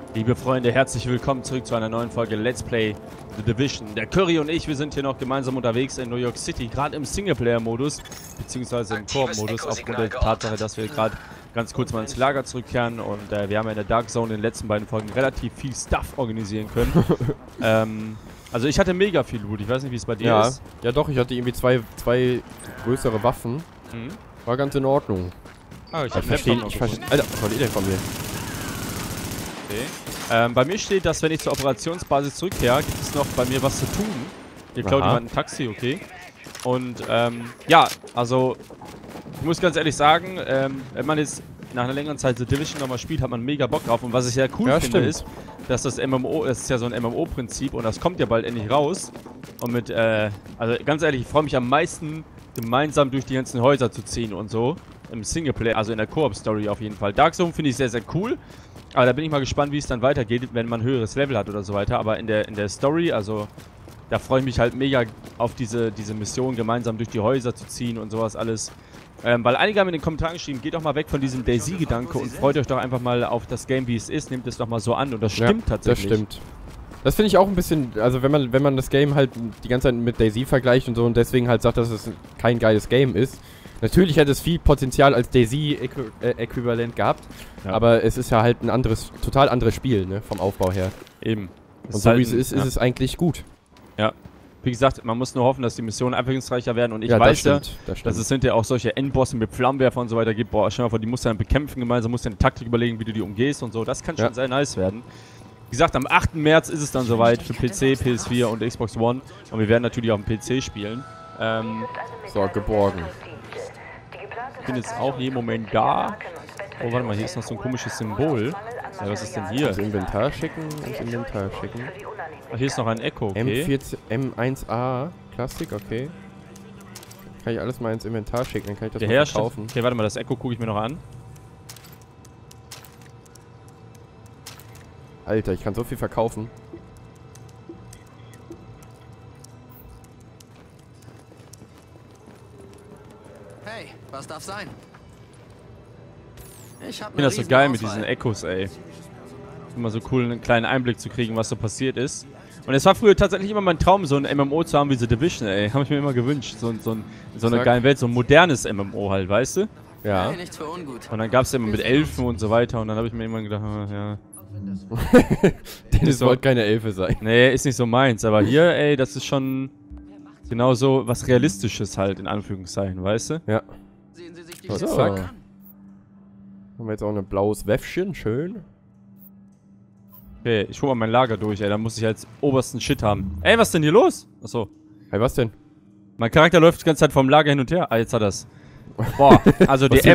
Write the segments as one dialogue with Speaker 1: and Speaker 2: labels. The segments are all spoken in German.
Speaker 1: Liebe Freunde, herzlich willkommen zurück zu einer neuen Folge Let's Play The Division. Der Curry und ich, wir sind hier noch gemeinsam unterwegs in New York City, gerade im Singleplayer-Modus, beziehungsweise im Koop-Modus, aufgrund der Tatsache, dass wir gerade ganz kurz mal ins Lager zurückkehren und wir haben ja in der Dark Zone in den letzten beiden Folgen relativ viel Stuff organisieren können. Also ich hatte mega viel Loot, ich weiß nicht, wie es bei dir ist.
Speaker 2: Ja doch, ich hatte irgendwie zwei größere Waffen. War ganz in Ordnung.
Speaker 1: Ah, ich
Speaker 2: verstehe. Alter, was wollt ihr denn von mir?
Speaker 1: Okay. Bei mir steht, dass wenn ich zur Operationsbasis zurückkehre, gibt es noch bei mir was zu tun. Ihr klaut jemand ein Taxi, okay. Und ja, also ich muss ganz ehrlich sagen, wenn man jetzt nach einer längeren Zeit The Division nochmal spielt, hat man mega Bock drauf. Und was ich sehr cool finde ist, dass das MMO, es ist ja so ein MMO-Prinzip und das kommt ja bald endlich raus. Und mit, also ganz ehrlich, ich freue mich am meisten, gemeinsam durch die ganzen Häuser zu ziehen und so. Im Singleplayer, also in der Koop-Story auf jeden Fall. Dark Zone finde ich sehr, sehr cool. Aber da bin ich mal gespannt, wie es dann weitergeht, wenn man ein höheres Level hat oder so weiter. Aber in der Story, also da freue ich mich halt mega auf diese Mission, gemeinsam durch die Häuser zu ziehen und sowas alles. Weil einige haben in den Kommentaren geschrieben, geht doch mal weg von diesem DayZ-Gedanke und freut euch doch einfach mal auf das Game, wie es ist. Nehmt es doch mal so an und das stimmt tatsächlich. Das stimmt.
Speaker 2: Das finde ich auch ein bisschen, also wenn man das Game halt die ganze Zeit mit DayZ vergleicht und so und deswegen halt sagt, dass es kein geiles Game ist. Natürlich hätte es viel Potenzial als DayZ-Äquivalent gehabt, aber es ist ja halt ein total anderes Spiel, ne, vom Aufbau her.
Speaker 1: Eben.
Speaker 2: Und so wie es ist, ist es eigentlich gut.
Speaker 1: Ja. Wie gesagt, man muss nur hoffen, dass die Missionen abwechslungsreicher werden und ich weiß ja, dass es hinterher auch solche Endbosse mit Flammenwerfer und so weiter gibt. Boah, stell dir mal vor, die musst du dann bekämpfen gemeinsam, musst du eine Taktik überlegen, wie du die umgehst und so. Das kann schon sehr nice werden. Wie gesagt, am 8. März ist es dann soweit für PC, PS4 und Xbox One. Und wir werden natürlich auf dem PC spielen.
Speaker 2: So, geborgen.
Speaker 1: Ich bin jetzt auch jeden Moment da. Oh, warte mal, hier ist noch so ein komisches Symbol. Ja, was ist denn hier?
Speaker 2: Ins Inventar schicken, ins Inventar schicken.
Speaker 1: Ach, hier ist noch ein Echo, okay.
Speaker 2: M1A, Klassik, okay. Kann ich alles mal ins Inventar schicken, dann kann ich das
Speaker 1: mal
Speaker 2: verkaufen.
Speaker 1: Okay, warte mal, das Echo gucke ich mir noch an.
Speaker 2: Alter, ich kann so viel verkaufen.
Speaker 3: Hey, was darf sein? Ich
Speaker 1: finde das so geil mit diesen Echos, ey. Immer so cool, einen kleinen Einblick zu kriegen, was so passiert ist. Und es war früher tatsächlich immer mein Traum, so ein MMO zu haben wie The Division, ey. Habe ich mir immer gewünscht. So eine geile Welt, so ein modernes MMO halt, weißt du?
Speaker 2: Ja.
Speaker 1: Und dann gab es immer mit Elfen und so weiter und dann habe ich mir immer gedacht, ja.
Speaker 2: Dennis wollte keine Elfe sein.
Speaker 1: Nee, ist nicht so meins, aber hier, ey, das ist schon genau so was Realistisches halt, in Anführungszeichen, weißt du?
Speaker 2: Ja.
Speaker 3: So.
Speaker 2: Zack. Haben wir jetzt auch ein blaues Wäffchen, schön.
Speaker 1: Okay, ich hol mal mein Lager durch, ey, da muss ich als obersten Shit haben. Ey, was ist denn hier los? Achso.
Speaker 2: Hey, was denn?
Speaker 1: Mein Charakter läuft die ganze Zeit vom Lager hin und her. Ah, jetzt hat er's. Boah, also die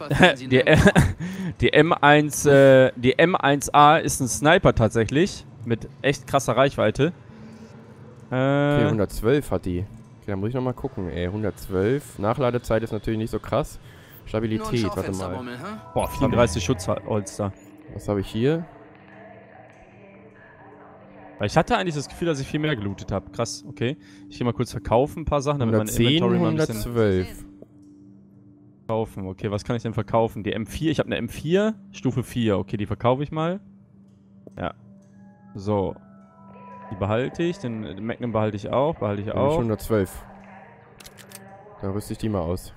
Speaker 1: M1A ist ein Sniper tatsächlich. Mit echt krasser Reichweite.
Speaker 2: Okay, 112 hat die. Okay, da muss ich nochmal gucken, ey. 112. Nachladezeit ist natürlich nicht so krass. Stabilität, warte mal.
Speaker 1: Boah, 34 Schutzholster.
Speaker 2: Was habe ich hier?
Speaker 1: Weil ich hatte eigentlich das Gefühl, dass ich viel mehr gelootet habe. Krass, okay. Ich gehe mal kurz verkaufen, ein paar Sachen, damit
Speaker 2: 110,
Speaker 1: mein Inventory mal ein bisschen
Speaker 2: 112.
Speaker 1: Verkaufen. Okay, was kann ich denn verkaufen? Die M4, ich habe eine M4, Stufe 4. Okay, die verkaufe ich mal. Ja. So. Die behalte ich, den Magnum behalte ich auch, behalte ich auch.
Speaker 2: 112. Da rüste ich die mal aus.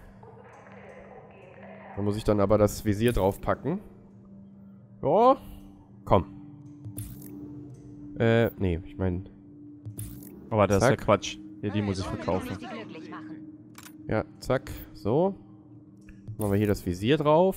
Speaker 2: Da muss ich dann aber das Visier draufpacken. Ja. Komm. Nee, ich meine...
Speaker 1: Aber das ist ja Quatsch. Hier, die muss ich verkaufen.
Speaker 2: Ja, zack. So. Machen wir hier das Visier drauf.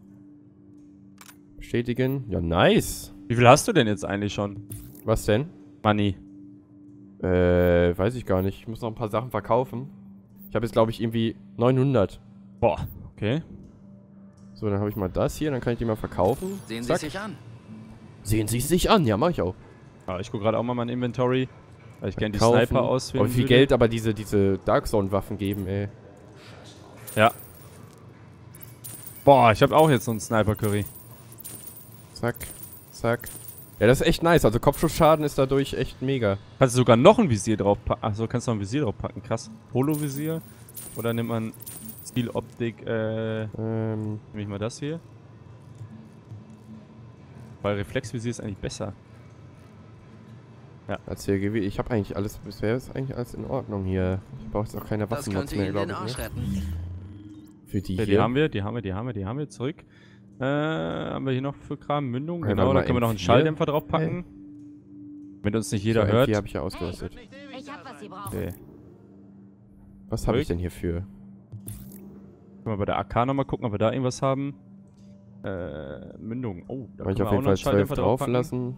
Speaker 2: Bestätigen. Ja, nice.
Speaker 1: Wie viel hast du denn jetzt eigentlich schon?
Speaker 2: Was denn?
Speaker 1: Money.
Speaker 2: Weiß ich gar nicht. Ich muss noch ein paar Sachen verkaufen. Ich habe jetzt, glaube ich, irgendwie 900.
Speaker 1: Boah, okay.
Speaker 2: So, dann habe ich mal das hier. Dann kann ich die mal verkaufen.
Speaker 3: Sehen Sie sich an.
Speaker 2: Sehen Sie sich an. Ja, mache ich auch.
Speaker 1: Ja, ich gucke gerade auch mal mein Inventory. Weil ich gerne die Sniper auswählen
Speaker 2: würde. Wie viel Geld aber diese Dark Zone Waffen geben, ey.
Speaker 1: Ja. Boah, ich habe auch jetzt so einen Sniper Curry.
Speaker 2: Zack, zack. Ja, das ist echt nice. Also Kopfschussschaden ist dadurch echt mega.
Speaker 1: Kannst du sogar noch ein Visier drauf packen. Achso, kannst du noch ein Visier drauf packen. Krass. Polo-Visier. Oder nimmt man Zieloptik, nehme ich mal das hier. Weil Reflexvisier ist eigentlich besser. Ja.
Speaker 2: Als CRGW, ich habe eigentlich alles, bisher ist eigentlich alles in Ordnung hier. Ich brauche jetzt auch keine
Speaker 3: Das
Speaker 2: Waffen
Speaker 3: könnte
Speaker 2: mehr,
Speaker 3: Ihnen den
Speaker 2: glaube ich.
Speaker 3: Arsch
Speaker 2: Ne?
Speaker 3: retten.
Speaker 2: Für die
Speaker 1: Ja,
Speaker 2: hier.
Speaker 1: die haben wir. Zurück. Haben wir hier noch für Kram? Mündung?
Speaker 2: Ja,
Speaker 1: Genau,
Speaker 2: warte
Speaker 1: da
Speaker 2: mal,
Speaker 1: können wir noch einen
Speaker 2: M4?
Speaker 1: Schalldämpfer draufpacken. Wenn uns nicht jeder
Speaker 2: so,
Speaker 1: hört.
Speaker 2: M4 habe ich ja ausgerüstet.
Speaker 4: Ich hab, was Sie brauchen.
Speaker 1: Okay.
Speaker 2: Was habe ich denn hier für?
Speaker 1: Können wir bei der AK nochmal gucken, ob wir da irgendwas haben. Mündung. Oh, da
Speaker 2: Kann ich
Speaker 1: können
Speaker 2: auf
Speaker 1: wir
Speaker 2: jeden
Speaker 1: auch noch
Speaker 2: Fall
Speaker 1: einen
Speaker 2: 12
Speaker 1: Schalldämpfer
Speaker 2: drauf
Speaker 1: draufpacken.
Speaker 2: lassen.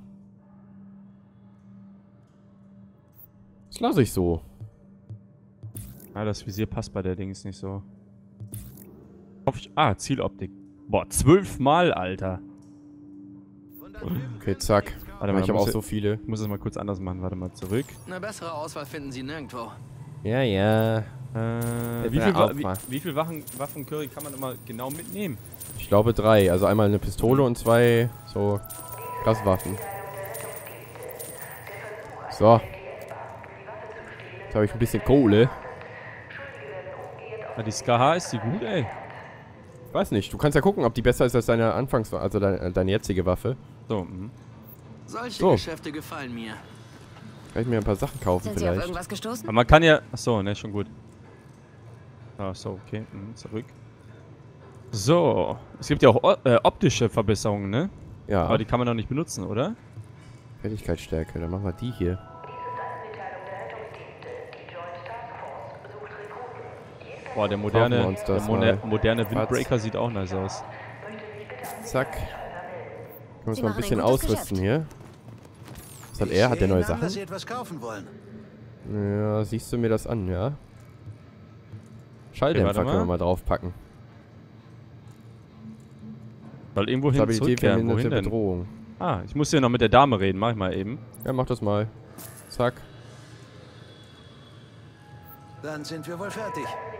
Speaker 2: Das lasse ich so.
Speaker 1: Ah, das Visier passt bei der Dings nicht so. Zieloptik. Boah, 12 Mal, Alter.
Speaker 2: Okay, zack.
Speaker 1: Warte mal,
Speaker 2: Ich habe
Speaker 1: muss
Speaker 2: auch
Speaker 1: ja-
Speaker 2: so viele.
Speaker 1: Ich muss es mal kurz anders machen. Warte mal, zurück.
Speaker 3: Eine bessere Auswahl finden Sie nirgendwo.
Speaker 2: Ja, ja.
Speaker 1: Wie
Speaker 2: hör
Speaker 1: viel,
Speaker 2: auf mal.
Speaker 1: wie viel Waffen Curry kann man immer genau mitnehmen?
Speaker 2: Ich glaube 3. Also einmal eine Pistole und 2 so Gaswaffen. So. Jetzt habe ich ein bisschen Kohle.
Speaker 1: Na, die SKH ist die gut, ey.
Speaker 2: Ich weiß nicht. Du kannst ja gucken, ob die besser ist als deine also deine jetzige Waffe.
Speaker 1: So,
Speaker 3: Solche
Speaker 2: So.
Speaker 3: Geschäfte gefallen mir.
Speaker 2: Kann ich mir ein paar Sachen kaufen
Speaker 4: Sind Sie auf
Speaker 2: vielleicht.
Speaker 4: irgendwas gestoßen?
Speaker 1: Aber man kann ja... Achso, ne, schon gut. Achso, okay. Zurück. So. Es gibt ja auch optische Verbesserungen, ne?
Speaker 2: Ja,
Speaker 1: Aber die kann man noch nicht benutzen, oder?
Speaker 2: Fertigkeitsstärke. Dann machen wir die hier.
Speaker 1: Boah, der
Speaker 2: Kaufen
Speaker 1: moderne,
Speaker 2: wir uns das
Speaker 1: der
Speaker 2: mal.
Speaker 1: moderne Windbreaker sieht auch nice aus.
Speaker 2: Zack. Können wir uns
Speaker 4: Sie
Speaker 2: mal ein
Speaker 4: machen ein
Speaker 2: bisschen
Speaker 4: gutes
Speaker 2: ausrüsten hier. Was hat er? Hat der neue
Speaker 5: Dass
Speaker 2: Sachen?
Speaker 5: Sie etwas kaufen wollen.
Speaker 2: Ja, siehst du mir das an, ja? Schalldämpfer
Speaker 1: warte mal.
Speaker 2: können wir mal draufpacken.
Speaker 1: Soll irgendwo hin
Speaker 2: Stabilität
Speaker 1: zurückkehren. Wohin
Speaker 2: verminderte
Speaker 1: denn?
Speaker 2: Bedrohung.
Speaker 1: Ah, ich muss hier noch mit der Dame reden. Mach ich mal eben.
Speaker 2: Ja, mach das mal. Zack.
Speaker 5: Dann sind wir wohl fertig.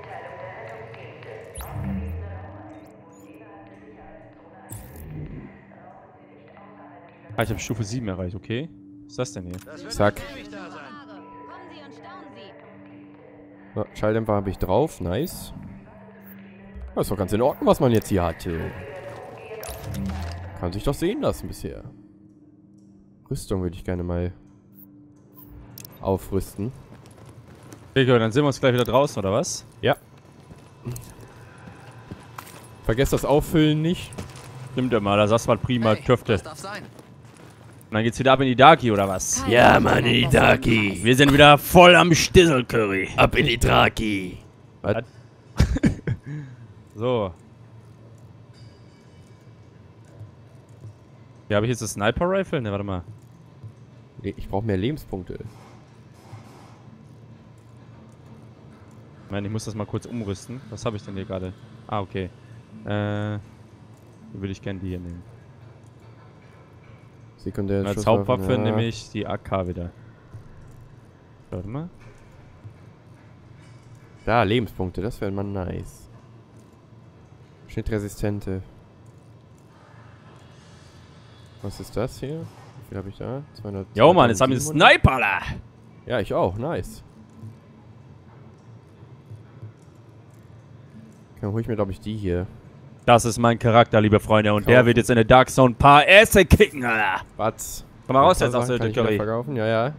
Speaker 1: Ah, ich habe Stufe 7 erreicht, okay. Was ist das denn hier?
Speaker 2: Zack.
Speaker 4: Kommen Sie und staunen Sie.
Speaker 2: So, Schalldämpfer habe ich drauf. Nice. Das ist doch ganz in Ordnung, was man jetzt hier hat. Kann sich doch sehen lassen bisher. Rüstung würde ich gerne mal aufrüsten.
Speaker 1: Okay, dann sehen wir uns gleich wieder draußen, oder was?
Speaker 2: Ja. Vergesst das Auffüllen nicht.
Speaker 1: Nimmt er mal, da sagst du mal prima
Speaker 3: Hey,
Speaker 1: Köfte.
Speaker 3: was darf sein?
Speaker 1: Und dann geht's wieder ab in die Darky, oder was?
Speaker 4: Keine
Speaker 2: Ja,
Speaker 4: Ahnung,
Speaker 2: Mann,
Speaker 4: was
Speaker 2: die
Speaker 4: das
Speaker 2: Darky.
Speaker 4: heißt.
Speaker 1: Wir sind wieder voll am Stissel, Curry.
Speaker 2: Ab in die Draki. Was?
Speaker 1: So. Hier habe ich jetzt das Sniper-Rifle? Ne, warte mal.
Speaker 2: Nee, ich brauche mehr Lebenspunkte.
Speaker 1: Nein, ich muss das mal kurz umrüsten. Was habe ich denn hier gerade? Ah, okay. Würde ich gerne die hier nehmen.
Speaker 2: Sekundäre
Speaker 1: Und als
Speaker 2: Schusswaffen,
Speaker 1: Hauptwaffe
Speaker 2: ja.
Speaker 1: nehme ich die AK wieder. Warte mal.
Speaker 2: Da, Lebenspunkte, das wäre mal nice. Schnittresistente. Was ist das hier? Wie viel habe ich da? 200.
Speaker 1: Jo, Mann, jetzt haben wir
Speaker 2: 2700?
Speaker 1: Sniper da!
Speaker 2: Ja, ich auch, nice. Dann hole ich mir, glaube ich, die hier.
Speaker 1: Das ist mein Charakter, liebe Freunde. Und der
Speaker 2: Kaufen.
Speaker 1: wird jetzt in der Dark Zone ein paar Äste kicken, Alter.
Speaker 2: Was?
Speaker 1: Komm mal raus
Speaker 2: Kann
Speaker 1: jetzt aus der
Speaker 2: ich wieder
Speaker 1: Curry.
Speaker 2: verkaufen? Ja, ja.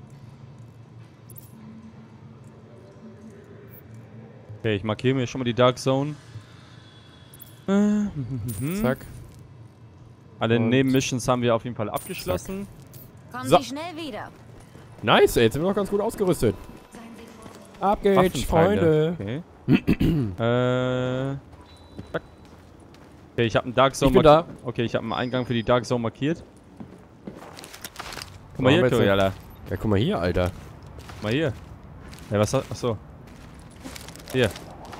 Speaker 1: Okay, ich markiere mir schon mal die Dark Zone.
Speaker 2: Zack.
Speaker 1: Alle
Speaker 2: Und-
Speaker 1: Nebenmissions haben wir auf jeden Fall abgeschlossen.
Speaker 4: Kommen
Speaker 2: So.
Speaker 4: Sie schnell wieder.
Speaker 2: Nice, ey, jetzt sind wir noch ganz gut ausgerüstet.
Speaker 4: Seien Sie vorsichtig.
Speaker 2: Ab geht's,
Speaker 1: Waffenteile.
Speaker 2: Freunde.
Speaker 1: Okay. Zack. Okay, ich habe einen Dark Zone
Speaker 2: Ich bin da.
Speaker 1: Okay, ich habe einen Eingang für die Dark Zone markiert. Guck
Speaker 2: Wo
Speaker 1: mal
Speaker 2: haben
Speaker 1: hier,
Speaker 2: wir jetzt
Speaker 1: Curry,
Speaker 2: denn?
Speaker 1: Alter.
Speaker 2: Ja, guck mal hier, Alter.
Speaker 1: Guck mal hier. Ja, was hat... Achso. Hier.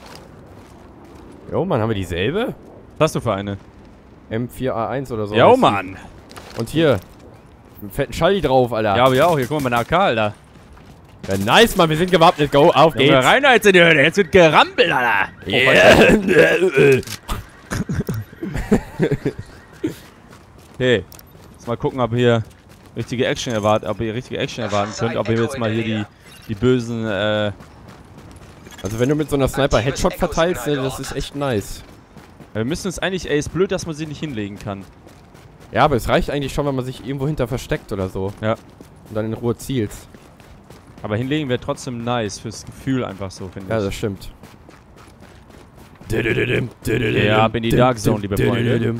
Speaker 2: Jo, Mann, haben wir dieselbe?
Speaker 1: Was hast du für eine?
Speaker 2: M4A1 oder so.
Speaker 1: Jo,
Speaker 2: heißt die.
Speaker 1: Mann.
Speaker 2: Und hier. Einen fetten Schalli drauf, Alter.
Speaker 1: Ja, aber ja auch. Hier, guck mal, meine AK, Alter.
Speaker 2: Ja, nice, Mann, wir sind gewappnet. Go, auf
Speaker 1: Junge,
Speaker 2: geht's.
Speaker 1: rein da jetzt in die Höhle. Jetzt wird gerampelt, Alter.
Speaker 2: Yeah.
Speaker 1: Okay. Jetzt mal gucken, ob ihr richtige Action erwarten könnt. Ob ihr jetzt mal hier die bösen,
Speaker 2: Also wenn du mit so einer Sniper Headshot verteilst, ne, das ist echt nice.
Speaker 1: wir müssen uns eigentlich, ey, ist blöd, dass man sie nicht hinlegen kann.
Speaker 2: Ja, aber es reicht eigentlich schon, wenn man sich irgendwo hinter versteckt oder so.
Speaker 1: Ja.
Speaker 2: Und dann in Ruhe zielt.
Speaker 1: Aber hinlegen wäre trotzdem nice, fürs Gefühl einfach so, finde ich.
Speaker 2: Ja, das stimmt.
Speaker 1: Ja, ab in die Dark Zone, liebe Freunde.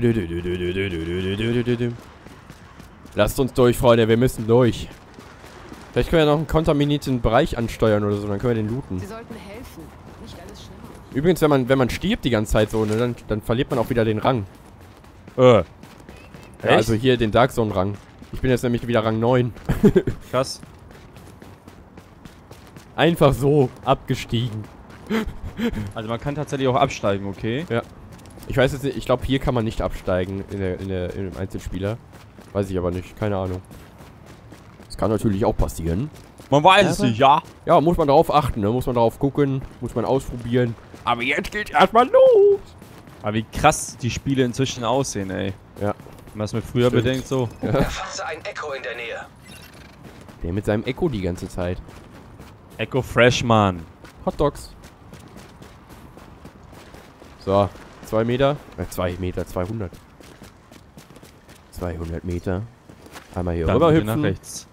Speaker 2: Lasst uns durch, Freunde, wir müssen durch. Vielleicht können wir ja noch einen kontaminierten Bereich ansteuern oder so, dann können wir den looten.
Speaker 6: Sie sollten helfen. Nicht alles schlimm.
Speaker 2: Übrigens, wenn man stirbt die ganze Zeit so, ne, dann verliert man auch wieder den Rang.
Speaker 1: Echt?
Speaker 2: Ja, also hier den Dark Zone Rang. Ich bin jetzt nämlich wieder Rang 9.
Speaker 1: Krass.
Speaker 2: Einfach so abgestiegen.
Speaker 1: Also man kann tatsächlich auch absteigen, okay?
Speaker 2: Ja. Ich weiß jetzt nicht, ich glaube hier kann man nicht absteigen in dem Einzelspieler. Weiß ich aber nicht, keine Ahnung. Das kann natürlich auch passieren.
Speaker 1: Man weiß es nicht, ja.
Speaker 2: Ja, muss man darauf achten, ne? Muss man darauf gucken, muss man ausprobieren. Aber jetzt geht's erstmal los!
Speaker 1: Aber wie krass die Spiele inzwischen aussehen, ey.
Speaker 2: Ja.
Speaker 1: Wenn man es mit früher
Speaker 2: Stimmt.
Speaker 1: bedenkt, so.
Speaker 5: Erfasste ein Echo in der Nähe.
Speaker 2: Der mit seinem Echo die ganze Zeit.
Speaker 1: Echo Fresh, Mann.
Speaker 2: Hot Dogs. So, 2 Meter. 2 Meter, 200. 200 Meter. Einmal hier
Speaker 1: Dann
Speaker 2: rüber
Speaker 1: bitte nach
Speaker 2: hüpfen.
Speaker 1: rechts.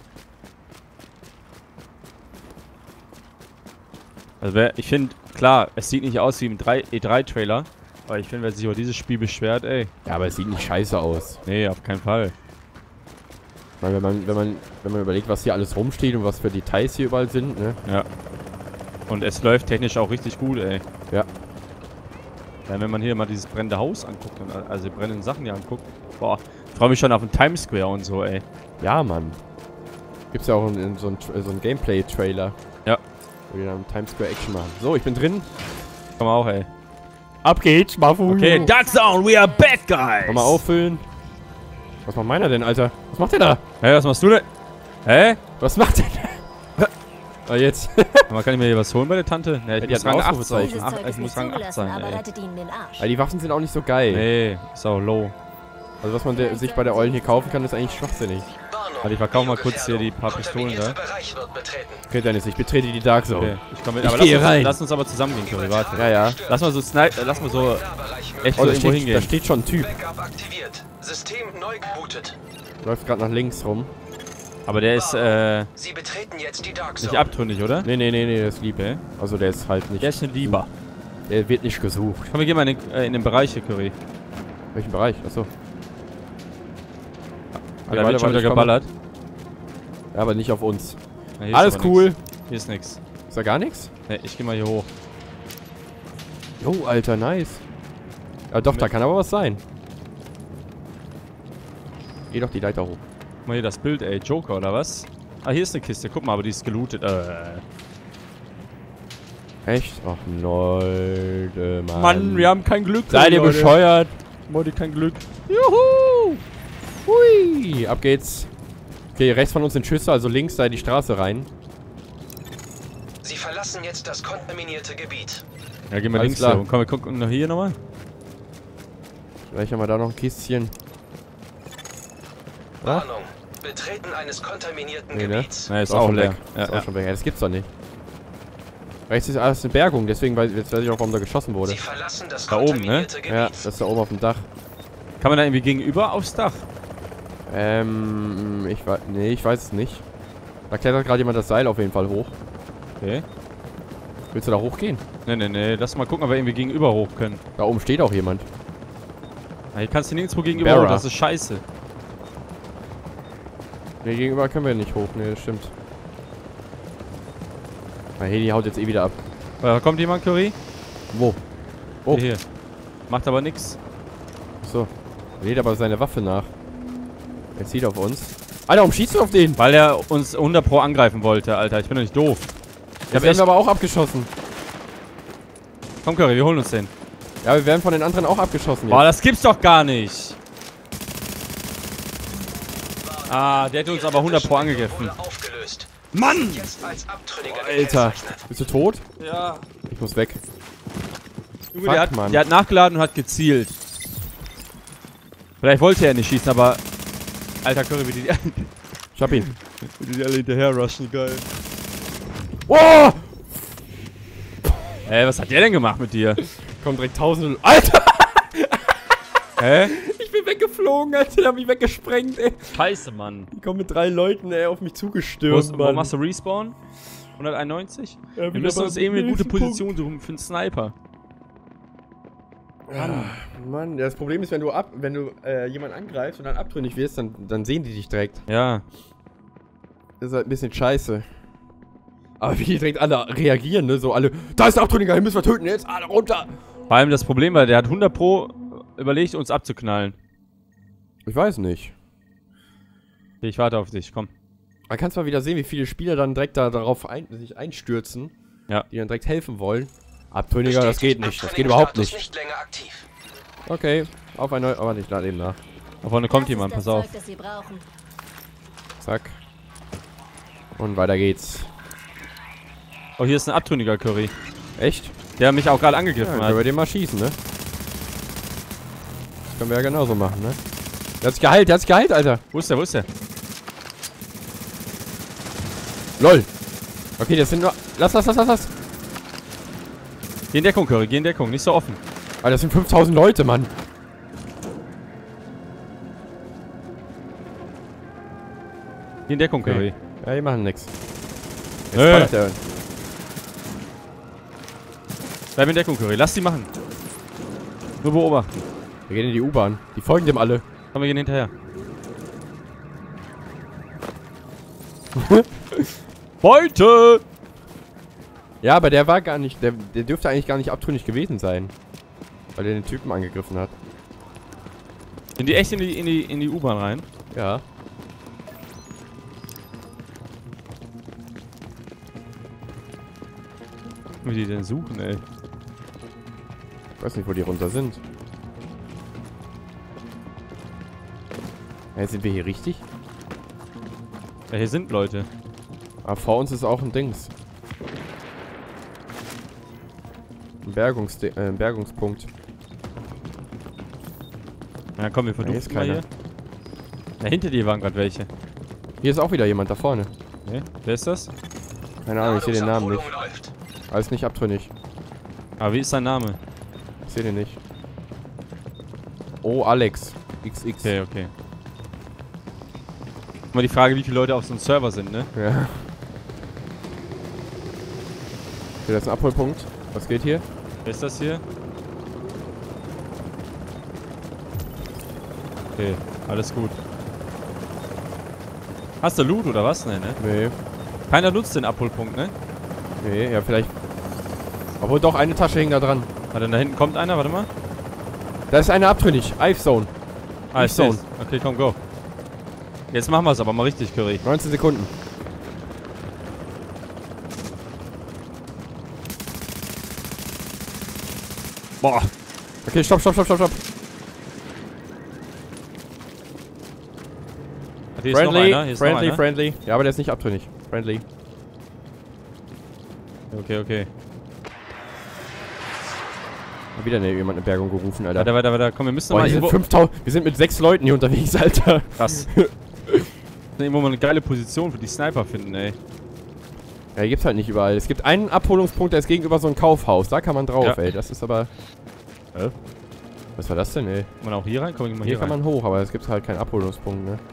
Speaker 1: Also ich finde, klar, es sieht nicht aus wie im E3-Trailer. Aber ich finde, wer sich über dieses Spiel beschwert, ey.
Speaker 2: Ja, aber es sieht nicht scheiße aus.
Speaker 1: Nee, auf keinen Fall.
Speaker 2: Weil wenn man überlegt, was hier alles rumsteht und was für Details hier überall sind, ne?
Speaker 1: Ja. Und es läuft technisch auch richtig gut, ey.
Speaker 2: Ja.
Speaker 1: Ja, wenn man hier mal dieses brennende Haus anguckt, und also die brennenden Sachen hier anguckt. Boah, ich freue mich schon auf den Times Square und so, ey.
Speaker 2: Ja, Mann. Gibt's ja auch so einen Gameplay-Trailer.
Speaker 1: Ja.
Speaker 2: Wo die dann Times Square Action machen. So, ich bin drin.
Speaker 1: Komm mal auch, ey.
Speaker 2: Ab geht's, Mafu.
Speaker 1: Okay, Dark Zone, we are back, guys!
Speaker 2: Komm mal auffüllen. Was macht meiner denn, Alter? Was macht der da?
Speaker 1: Hä, was machst du denn? Hä?
Speaker 2: Was macht der da? Ah, jetzt.
Speaker 1: Man kann ich mir hier was holen bei der Tante? Ne, ich
Speaker 2: Die
Speaker 1: muss
Speaker 2: hat ein
Speaker 1: Rang 8
Speaker 2: Ausrufezeichen.
Speaker 1: sein.
Speaker 4: Dieses Zeug
Speaker 1: Ich
Speaker 4: ist
Speaker 1: muss
Speaker 4: nicht
Speaker 1: Rang 8
Speaker 4: zugelassen,
Speaker 1: sein,
Speaker 4: aber
Speaker 1: ey.
Speaker 4: rettet ihnen den Arsch.
Speaker 2: Weil die Waffen sind auch nicht so geil.
Speaker 1: Nee, ist auch low.
Speaker 2: Also was man sich bei der Eulen hier kaufen kann, ist eigentlich schwachsinnig.
Speaker 1: Warte, ich verkaufe mal kurz hier die paar Pistolen da.
Speaker 2: Okay, Dennis, ich betrete die Dark Zone.
Speaker 1: Okay, ich komme mit.
Speaker 2: Ich
Speaker 1: Aber
Speaker 2: gehe rein.
Speaker 1: lass uns aber zusammen gehen, Curry, warte.
Speaker 2: Ja, ja.
Speaker 1: Lass mal so lass mal so echt
Speaker 2: Oh,
Speaker 1: so
Speaker 2: da
Speaker 1: irgendwo
Speaker 2: steht,
Speaker 1: hingehen.
Speaker 2: da steht schon ein Typ.
Speaker 5: Backup aktiviert. System neu gebootet.
Speaker 2: Läuft gerade nach links rum.
Speaker 1: Aber der ist
Speaker 5: Sie betreten jetzt die Dark Zone.
Speaker 1: nicht abtrünnig, oder?
Speaker 2: Nee, der ist lieb.
Speaker 1: Okay.
Speaker 2: Also der ist halt nicht.
Speaker 1: Der ist ein Lieber.
Speaker 2: Der wird nicht gesucht.
Speaker 1: Komm, wir gehen mal in den Bereich hier, Curry.
Speaker 2: Welchen Bereich? Achso.
Speaker 1: Da wird schon wieder
Speaker 2: ich komme.
Speaker 1: geballert.
Speaker 2: Ja, aber nicht auf uns.
Speaker 1: Na, hier ist
Speaker 2: Alles
Speaker 1: aber
Speaker 2: cool.
Speaker 1: nix. Hier ist nix.
Speaker 2: Ist da gar nichts?
Speaker 1: Ne, ich geh mal hier hoch.
Speaker 2: Jo, Alter, nice. Ja, doch, da kann aber was sein. Geh doch die Leiter hoch.
Speaker 1: Guck mal hier das Bild, ey. Joker, oder was? Ah, hier ist eine Kiste. Guck mal, aber die ist gelootet.
Speaker 2: Echt? Ach, Leute, Mann.
Speaker 1: Mann, wir haben kein Glück.
Speaker 2: Seid ihr
Speaker 1: Leute.
Speaker 2: bescheuert?
Speaker 1: Modi, kein Glück.
Speaker 2: Juhu! Hui! Ab geht's. Okay, rechts von uns sind Schüsse, also links da in die Straße rein.
Speaker 5: Sie verlassen jetzt das kontaminierte Gebiet.
Speaker 1: Ja, gehen wir
Speaker 2: Alles
Speaker 1: links
Speaker 2: klar.
Speaker 1: hier. Komm, wir gucken noch hier nochmal.
Speaker 2: Vielleicht haben wir da noch ein Kistchen.
Speaker 5: Warnung. Betreten eines kontaminierten
Speaker 2: Nee, ne?
Speaker 5: Gebiets.
Speaker 1: Ne, ist
Speaker 2: Ist
Speaker 1: auch
Speaker 2: schon
Speaker 1: leer.
Speaker 2: weg.
Speaker 1: Ja,
Speaker 2: Ist auch
Speaker 1: ja.
Speaker 2: schon weg. Ja, das gibt's doch nicht. Rechts ist alles eine Bergung, deswegen jetzt weiß ich auch, warum da geschossen wurde.
Speaker 5: Sie verlassen das
Speaker 1: Da oben, ne?
Speaker 5: kontaminierte Gebiet.
Speaker 2: Ja, das ist da oben auf dem Dach.
Speaker 1: Kann man da irgendwie gegenüber aufs Dach?
Speaker 2: Ich weiß es nicht. Da klettert gerade jemand das Seil auf jeden Fall hoch.
Speaker 1: Okay.
Speaker 2: Willst du da hochgehen?
Speaker 1: Ne. Lass mal gucken, ob wir irgendwie gegenüber hoch können.
Speaker 2: Da oben steht auch jemand.
Speaker 1: Na, hier kannst du nirgendwo gegenüber
Speaker 2: Barra.
Speaker 1: hoch. Das ist scheiße.
Speaker 2: Ne, gegenüber können wir nicht hoch. Ne, das stimmt. Na, Heli haut jetzt eh wieder ab.
Speaker 1: Da kommt jemand, Curry?
Speaker 2: Wo? Oh,
Speaker 1: Hier. Macht aber nix.
Speaker 2: so. Er lädt aber seine Waffe nach. Er zieht auf uns. Alter, warum schießt du auf den?
Speaker 1: Weil er uns 100 Pro angreifen wollte, Alter. Ich bin doch nicht doof.
Speaker 2: Wir werden aber auch abgeschossen.
Speaker 1: Komm, Curry, wir holen uns den.
Speaker 2: Ja, wir werden von den anderen auch abgeschossen
Speaker 1: Boah,
Speaker 2: jetzt.
Speaker 1: das gibt's doch gar nicht. Ah, der hat uns aber 100 Pro angegriffen.
Speaker 5: Aufgelöst.
Speaker 1: Mann!
Speaker 5: Jetzt als Abtrünniger
Speaker 2: Alter,
Speaker 5: gekennzeichnet.
Speaker 2: bist du tot?
Speaker 1: Ja.
Speaker 2: Ich muss weg.
Speaker 1: Junge,
Speaker 2: Fuck, Mann.
Speaker 1: der hat nachgeladen und hat gezielt. Vielleicht wollte er nicht schießen, aber... Alter, Curry, wie die
Speaker 2: Ich hab ihn.
Speaker 1: alle hinterher rushen, geil.
Speaker 2: Oh!
Speaker 1: Was hat der denn gemacht mit dir?
Speaker 2: Kommt direkt tausende... Alter!
Speaker 1: Hä?
Speaker 2: Ich bin mir weggeflogen, Alter. Der hat mich weggesprengt, ey.
Speaker 1: Scheiße, Mann.
Speaker 2: Die kommen mit 3 Leuten, ey, auf mich zugestürmt,
Speaker 1: Wo machst du Respawn? 191?
Speaker 2: Ja,
Speaker 1: Wir müssen uns eben eine gute Position suchen für einen Sniper.
Speaker 2: Mann, das Problem ist, wenn du jemanden angreifst und dann abtrünnig wirst, dann sehen die dich direkt.
Speaker 1: Ja.
Speaker 2: Das ist halt ein bisschen scheiße. Aber wie die direkt alle reagieren, ne? So alle, da ist ein Abtrünniger, den müssen wir töten, jetzt alle runter.
Speaker 1: Vor allem das Problem war, der hat 100 Pro überlegt, uns abzuknallen.
Speaker 2: Ich weiß nicht.
Speaker 1: Ich warte auf dich, komm.
Speaker 2: Man kann zwar wieder sehen, wie viele Spieler dann direkt darauf sich einstürzen.
Speaker 1: Ja.
Speaker 2: Die dann direkt helfen wollen. Abtrünniger, das geht nicht. Das geht überhaupt nicht.
Speaker 5: Nicht länger aktiv.
Speaker 2: Okay, auf ein neues. Aber ich lade eben nach.
Speaker 1: Da vorne kommt
Speaker 4: Das
Speaker 1: jemand,
Speaker 4: ist
Speaker 1: pass
Speaker 4: das
Speaker 1: auf.
Speaker 4: Zeug, das Sie brauchen.
Speaker 2: Zack. Und weiter geht's.
Speaker 1: Oh, hier ist ein abtrünniger Curry.
Speaker 2: Echt?
Speaker 1: Der mich auch gerade angegriffen
Speaker 2: Ja, dann
Speaker 1: hat.
Speaker 2: können wir den mal schießen, ne? Das können wir ja genauso machen, ne? Der hat sich geheilt, Alter.
Speaker 1: Wo ist der, wo ist der?
Speaker 2: LOL. Okay, das sind nur... Lass.
Speaker 1: Geh in Deckung, Curry, geh in Deckung, nicht so offen.
Speaker 2: Alter, das sind 5000 Leute, Mann.
Speaker 1: Geh in Deckung,
Speaker 2: Okay.
Speaker 1: Curry.
Speaker 2: Ja, die machen nix. Jetzt
Speaker 1: Nö.
Speaker 2: ballert der.
Speaker 1: Bleib in Deckung, Curry, lass die machen. Nur beobachten.
Speaker 2: Wir gehen in die U-Bahn. Die folgen dem alle.
Speaker 1: Komm, wir gehen hinterher. Beute!
Speaker 2: Ja, aber der war gar nicht... Der dürfte eigentlich gar nicht abtrünnig gewesen sein. Weil er den Typen angegriffen hat.
Speaker 1: Sind die echt in die U-Bahn rein?
Speaker 2: Ja.
Speaker 1: Wie die denn suchen, ey.
Speaker 2: Ich weiß nicht, wo die runter sind. Ja, sind wir hier richtig?
Speaker 1: Ja, hier sind Leute.
Speaker 2: Aber vor uns ist auch ein Dings. Ein Bergungspunkt.
Speaker 1: Ja, komm, wir
Speaker 2: hier ist
Speaker 1: verduften mal hier.
Speaker 2: keiner.
Speaker 1: Ja, hinter dir waren gerade welche.
Speaker 2: Hier ist auch wieder jemand da vorne.
Speaker 1: Okay. Wer ist das?
Speaker 2: Keine Ahnung, ich sehe den Namen nicht.
Speaker 5: Ladungsabholung läuft.
Speaker 2: Alles nicht abtrünnig.
Speaker 1: Aber wie ist sein Name?
Speaker 2: Ich sehe den nicht. Oh, Alex. XX.
Speaker 1: Okay, okay. Mal die Frage, wie viele Leute auf so einem Server sind, ne?
Speaker 2: Ja. Okay, das ist ein Abholpunkt. Was geht hier?
Speaker 1: Wer ist das hier? Okay, alles gut. Hast du Loot oder was? Ne, ne?
Speaker 2: Nee.
Speaker 1: Keiner nutzt den Abholpunkt, ne?
Speaker 2: Nee, ja, vielleicht. Obwohl doch, eine Tasche hing da dran.
Speaker 1: Warte, da hinten kommt einer, warte mal.
Speaker 2: Da ist einer abtrünnig. Ive-Zone.
Speaker 1: Ah, ich
Speaker 2: Zone.
Speaker 1: seh's. Okay, komm, go. Jetzt machen wir es aber mal richtig, Curry.
Speaker 2: 19 Sekunden.
Speaker 1: Boah.
Speaker 2: Okay, stopp.
Speaker 1: Hier ist noch einer, hier ist noch einer.
Speaker 2: Friendly. Ja, aber der ist nicht abtrünnig. Friendly.
Speaker 1: Okay, okay.
Speaker 2: Hat wieder jemand eine Bergung gerufen, Alter.
Speaker 1: Weiter. Komm, wir müssen
Speaker 2: Boah,
Speaker 1: mal
Speaker 2: hier sind
Speaker 1: irgendwo...
Speaker 2: 5000. Wir sind mit 6 Leuten hier unterwegs, Alter.
Speaker 1: Krass. Wir müssen irgendwo mal eine geile Position für die Sniper finden, ey.
Speaker 2: Ja, hier gibt's halt nicht überall. Es gibt einen Abholungspunkt, der ist gegenüber so ein Kaufhaus. Da kann man drauf,
Speaker 1: Ja.
Speaker 2: ey. Das ist aber... Was war das denn, ey?
Speaker 1: Kann man auch hier rein? Komm, ich mal
Speaker 2: Hier
Speaker 1: hier
Speaker 2: kann
Speaker 1: rein.
Speaker 2: man hoch, aber es gibt halt keinen Abholungspunkt, ne?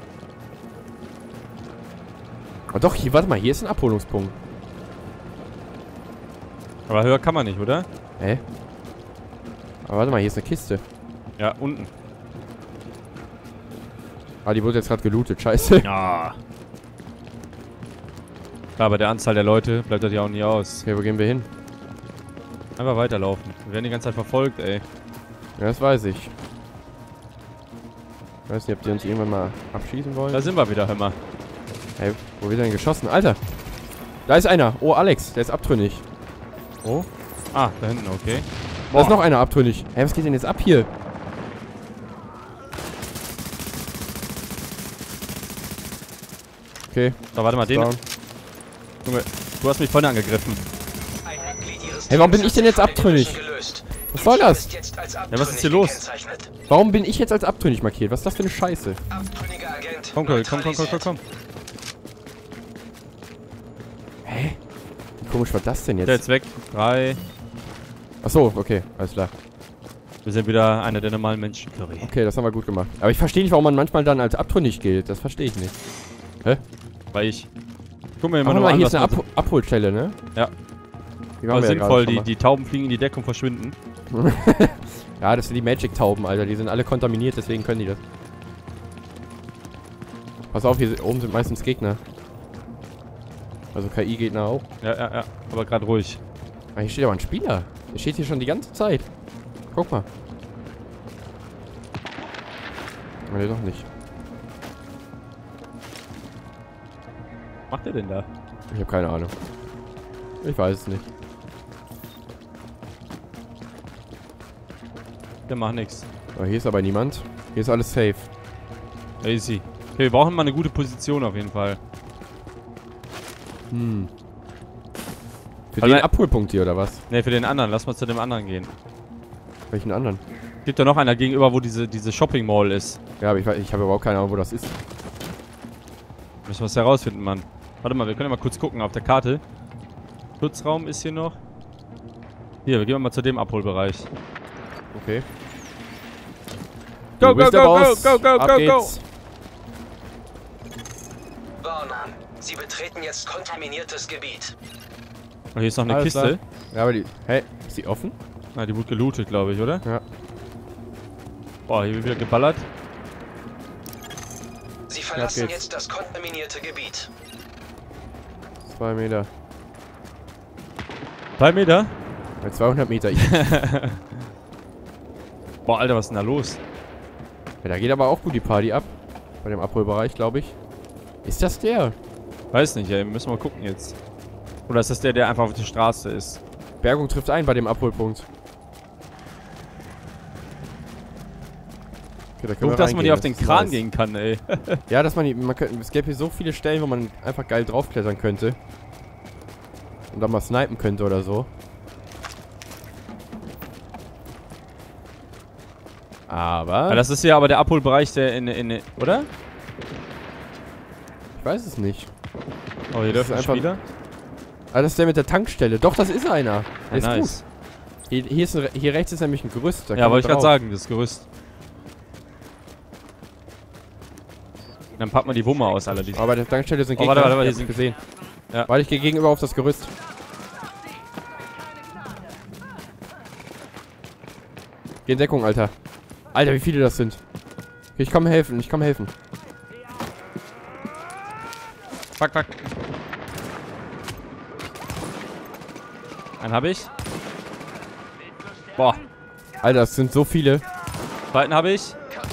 Speaker 2: Oh doch, hier, warte mal, hier ist ein Abholungspunkt.
Speaker 1: Aber höher kann man nicht, oder?
Speaker 2: Hä? Aber warte mal, hier ist eine Kiste.
Speaker 1: Ja, unten.
Speaker 2: Ah, die wurde jetzt gerade gelootet, scheiße.
Speaker 1: Ja. Klar, bei der Anzahl der Leute bleibt das ja auch nie aus.
Speaker 2: Okay, wo gehen wir hin?
Speaker 1: Einfach weiterlaufen. Wir werden die ganze Zeit verfolgt, ey.
Speaker 2: Ja, das weiß ich. Ich weiß nicht, ob die uns irgendwann mal abschießen wollen.
Speaker 1: Da sind wir wieder, hör mal.
Speaker 2: Hey, wo wird er denn geschossen? Alter! Da ist einer. Oh, Alex, der ist abtrünnig.
Speaker 1: Oh? Ah, da hinten, okay.
Speaker 2: Da ist noch einer abtrünnig. Hey, was geht denn jetzt ab hier? Okay.
Speaker 1: So, warte mal, den...
Speaker 2: Down.
Speaker 1: Junge, du hast mich vorne angegriffen.
Speaker 5: Ein Mitglied Ihres
Speaker 2: Hey, warum bin
Speaker 5: Teams
Speaker 2: ich denn jetzt
Speaker 5: hat den
Speaker 2: abtrünnig?
Speaker 5: Löschen gelöst.
Speaker 2: Was soll
Speaker 5: Ihr Team
Speaker 2: das?
Speaker 5: ist jetzt als
Speaker 1: was ist hier los?
Speaker 5: gekennzeichnet.
Speaker 2: Warum bin ich jetzt als abtrünnig markiert? Was ist das für eine Scheiße?
Speaker 5: Abtrünniger Agent
Speaker 1: Komm, Curry, komm.
Speaker 5: neutralisiert.
Speaker 2: Hä? Wie komisch war das denn
Speaker 1: Der
Speaker 2: jetzt?
Speaker 1: jetzt weg. 3.
Speaker 2: Achso, okay, alles klar.
Speaker 1: Wir sind wieder einer der normalen Menschen, Curry.
Speaker 2: Okay, das haben wir gut gemacht. Aber ich verstehe nicht, warum man manchmal dann als abtrünnig gilt. Das verstehe ich nicht. Hä?
Speaker 1: Weil ich... Guck mir immer
Speaker 2: Warte
Speaker 1: nur
Speaker 2: mal,
Speaker 1: an,
Speaker 2: hier
Speaker 1: was
Speaker 2: ist eine
Speaker 1: man...
Speaker 2: Abholstelle, ne?
Speaker 1: Ja.
Speaker 2: Die waren
Speaker 1: Aber
Speaker 2: wir ja
Speaker 1: sinnvoll,
Speaker 2: gerade schon
Speaker 1: die Tauben fliegen in die Decke und verschwinden.
Speaker 2: mal. Ja, das sind die Magic-Tauben, Alter. Die sind alle kontaminiert, deswegen können die das. Pass auf, hier oben sind meistens Gegner. Also KI-Gegner auch.
Speaker 1: Ja. Aber gerade ruhig.
Speaker 2: Ah, hier steht aber ein Spieler. Der steht hier schon die ganze Zeit. Guck mal. Nee, doch nicht.
Speaker 1: Was macht der denn da?
Speaker 2: Ich habe keine Ahnung. Ich weiß es nicht.
Speaker 1: Der macht nichts.
Speaker 2: Aber hier ist aber niemand. Hier ist alles safe.
Speaker 1: Easy. Okay, wir brauchen mal eine gute Position auf jeden Fall.
Speaker 2: Hm. Für
Speaker 1: Also
Speaker 2: den Abholpunkt hier, oder was?
Speaker 1: Ne, für den anderen. Lass mal zu dem anderen gehen.
Speaker 2: Welchen anderen?
Speaker 1: Gibt ja noch einer gegenüber, wo diese Shopping Mall ist.
Speaker 2: Ja, aber ich habe überhaupt keine Ahnung, wo das ist.
Speaker 1: Müssen wir es herausfinden, Mann. Warte mal, wir können ja mal kurz gucken auf der Karte. Schutzraum ist hier noch. Hier, wir gehen mal zu dem Abholbereich.
Speaker 2: Okay.
Speaker 1: Go,
Speaker 2: Du bist
Speaker 1: go,
Speaker 2: der
Speaker 1: go,
Speaker 2: Boss.
Speaker 1: go, go,
Speaker 2: Ab
Speaker 1: go, go.
Speaker 2: geht's.
Speaker 5: Warner, Sie betreten jetzt kontaminiertes Gebiet.
Speaker 1: Oh, hier ist noch eine
Speaker 2: Alles
Speaker 1: Kiste.
Speaker 2: klar. Ja, aber die... Hey, ist die offen?
Speaker 1: Na, die wurde gelootet, glaube ich, oder?
Speaker 2: Ja.
Speaker 1: Boah, hier wird wieder geballert.
Speaker 5: Sie verlassen
Speaker 2: geht's.
Speaker 5: jetzt das kontaminierte Gebiet.
Speaker 2: 2 Meter.
Speaker 1: 3 Meter?
Speaker 2: Bei 200 Meter.
Speaker 1: Boah, Alter, was ist denn da los?
Speaker 2: Ja, da geht aber auch gut die Party ab. Bei dem Abholbereich, glaube ich. Ist das der?
Speaker 1: Weiß nicht, ey. Müssen wir mal gucken jetzt. Oder ist das der einfach auf der Straße ist?
Speaker 2: Bergung trifft ein bei dem Abholpunkt. Okay, da können
Speaker 1: Guck,
Speaker 2: wir
Speaker 1: dass man hier
Speaker 2: reingehen,
Speaker 1: auf den
Speaker 2: das ist
Speaker 1: Kran
Speaker 2: nice.
Speaker 1: gehen kann, ey.
Speaker 2: Ja, dass man könnte, es gäbe hier so viele Stellen, wo man einfach geil draufklettern könnte. Und dann mal snipen könnte oder so. Aber...
Speaker 1: Ja, das ist ja aber der Abholbereich, der in oder?
Speaker 2: ich weiß es nicht.
Speaker 1: Oh, hier
Speaker 2: Das
Speaker 1: läuft ein
Speaker 2: ist einfach-
Speaker 1: Spieler.
Speaker 2: Ah, das ist der mit der Tankstelle. Doch, das ist einer. Der ist
Speaker 1: Nice.
Speaker 2: gut. Hier rechts ist nämlich ein Gerüst. Da
Speaker 1: Ja,
Speaker 2: kann man
Speaker 1: wollte ich gerade
Speaker 2: drauf.
Speaker 1: sagen, das Gerüst. Dann packt man die Wumme aus, alle. Die
Speaker 2: Aber bei der Tankstelle sind
Speaker 1: Oh,
Speaker 2: Gegner.
Speaker 1: warte, hier
Speaker 2: Ich hab's
Speaker 1: sind-
Speaker 2: gesehen.
Speaker 1: Ja.
Speaker 2: Warte, ich gehe gegenüber auf das Gerüst. Geh in Deckung, Alter. Alter, wie viele das sind. Okay, ich komme helfen,
Speaker 1: Fuck. Einen habe ich. Boah.
Speaker 2: Alter, das sind so viele.
Speaker 1: Zweiten habe ich.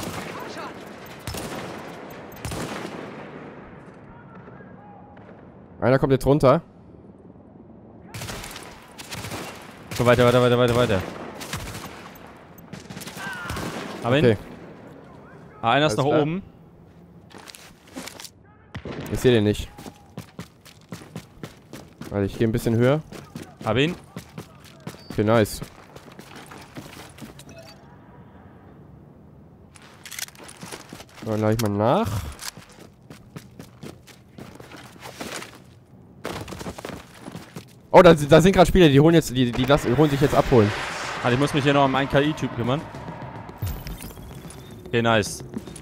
Speaker 2: Einer kommt jetzt runter.
Speaker 1: So, weiter. Hab ihn.
Speaker 2: Okay,
Speaker 1: Ah, einer ist
Speaker 2: Alles
Speaker 1: noch
Speaker 2: klar.
Speaker 1: oben.
Speaker 2: ich sehe den nicht. Warte, ich gehe ein bisschen höher.
Speaker 1: Hab ihn.
Speaker 2: Okay, nice. So, dann lade ich mal nach. Oh, da sind gerade Spieler, die holen jetzt, die holen sich jetzt abholen.
Speaker 1: Ah, ich muss mich hier noch um einen KI-Typ kümmern. Okay, nice.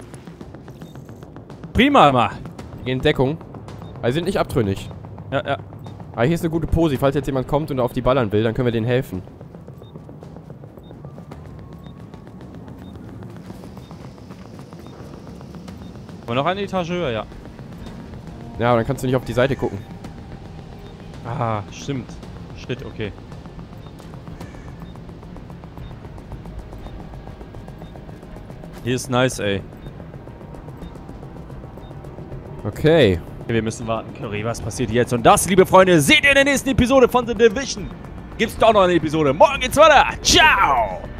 Speaker 1: Prima, mal.
Speaker 2: Die gehen in Deckung. Aber sie sind nicht abtrünnig.
Speaker 1: Ja.
Speaker 2: Aber hier ist eine gute Pose. Falls jetzt jemand kommt und auf die ballern will, dann können wir denen helfen.
Speaker 1: Aber noch eine Etage höher, ja.
Speaker 2: Ja, aber dann kannst du nicht auf die Seite gucken.
Speaker 1: Ah, stimmt. Shit, okay. Hier ist nice, ey.
Speaker 2: Okay.
Speaker 1: Wir müssen warten, Curry. Was passiert jetzt? Und das, liebe Freunde, seht ihr in der nächsten Episode von The Division. Gibt's doch noch eine Episode. Morgen geht's weiter. Ciao!